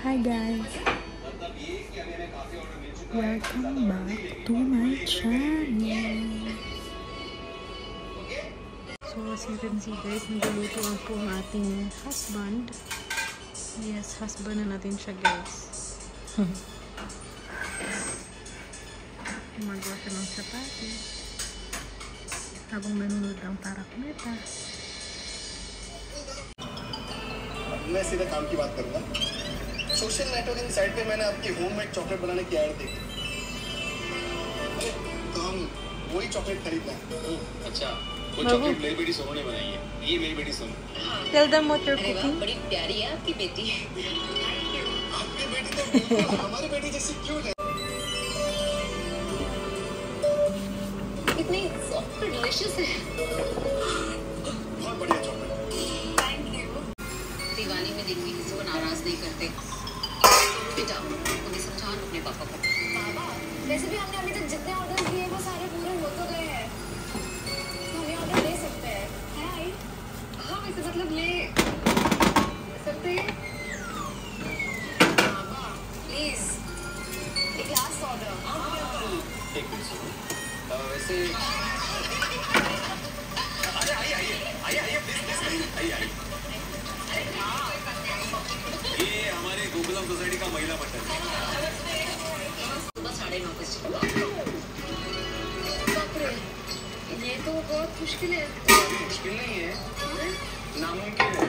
Hi guys, welcome back to my channel. So as you can see guys, nagluluto po ang ating husband. Yes, husband na natin siya guys. Gumagawa siya ng chapati habang nanonood ang Tarak Mehta. मैं सीधा काम की बात करूंगा। Social networking site पे मैंने आपकी homemade chocolate बनाने की ऐड देखी। तो हम वही चॉकलेट खरीदना है। अच्छा, वो चॉकलेट मेरी बेटी सोनू ने बनाई है। ये मेरी बेटी Sonu. Tell them what you're cooking. बड़ी प्यारी है आपकी बेटी। आपकी बेटी तो बिल्कुल हमारी बेटी जैसी क्यूट है। इतनी सॉफ्ट और डिलीशियस है। बहुत बढ़िया चॉकलेट। दीवानी में दिखी किसी को नाराज नहीं करते। बेटा, उन्हें समझाओ अपने पापा को। पापा, वैसे भी हमने अभी तक जितने ऑर्डर किए वो सारे पूरे हो तो गए हैं। हम ये ऑर्डर ले सकते हैं, है आई? हाँ, वैसे मतलब ले सकते हैं। पापा, प्लीज एक लास्ट ऑर्डर। एक मिनट वैसे आइए प्लीज ये हमारे गोकुलम सोसाइटी का महिला मंडल है। सुबह 9:30 बजे। बाप रे, ये तो बहुत मुश्किल है। मुश्किल नहीं है, नामुमकिन है।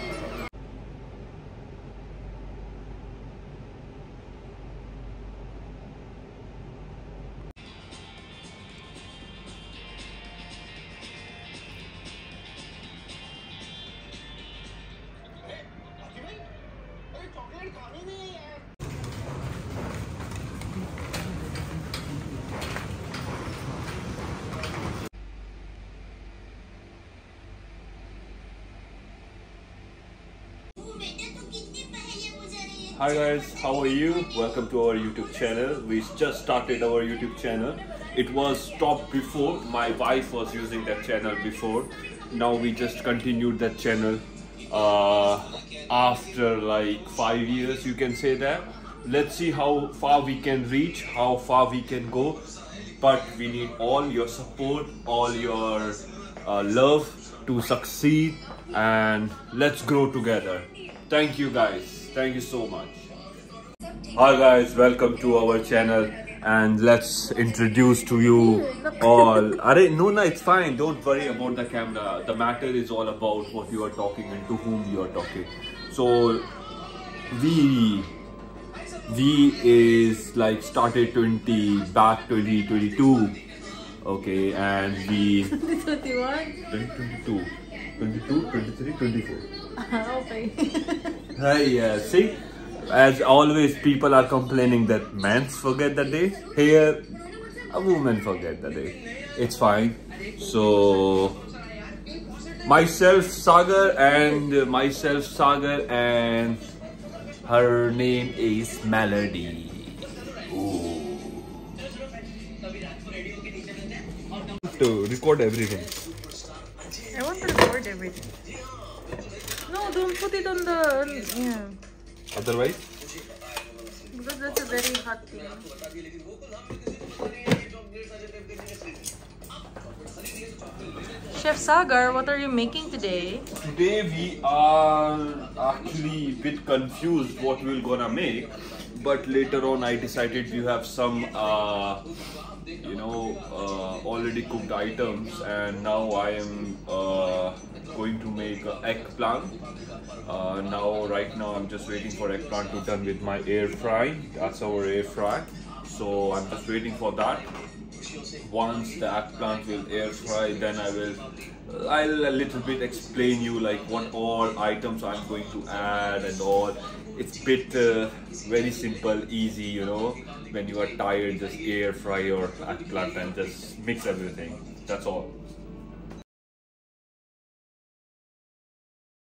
चॉकलेट खानी नहीं है यार। Hi guys, how are you? Welcome to our YouTube channel. We just started our YouTube channel. It was stopped before. My wife was using that channel before. Now we just continued that channel after like 5 years, you can say that. Let's see how far we can reach, how far we can go. But we need all your support, all your love to succeed, and let's grow together. Thank you guys. Thank you so much. Hi guys, welcome to our channel, and let's introduce to you all. No, it's fine. Don't worry about the camera. The matter is all about what you are talking and to whom you are talking. So we is like started 2022. Okay, and we 21? 2022, 22, 23, 24. Okay. Hey, see, as always, people are complaining that men forget the day. Here, a woman forget the day. It's fine. So, myself Sagar, and her name is Melody. Ooh. To record everything. I want to record everything. No, don't put it on the... Yeah. Otherwise? Because that's a very hot thing. Chef Sagar, what are you making today? Today we are actually a bit confused what we're gonna make, but later on I decided we have some already cooked items, and now I am going to make eggplant. Right now I'm just waiting for eggplant to done with my air fry. That's our air fry, so I'm just waiting for that. Once the eggplant will air fry, then I'll a little bit explain you like what all items I'm going to add and all. It's bit very simple, easy, when you are tired, just air fry your eggplant and just mix everything. That's all.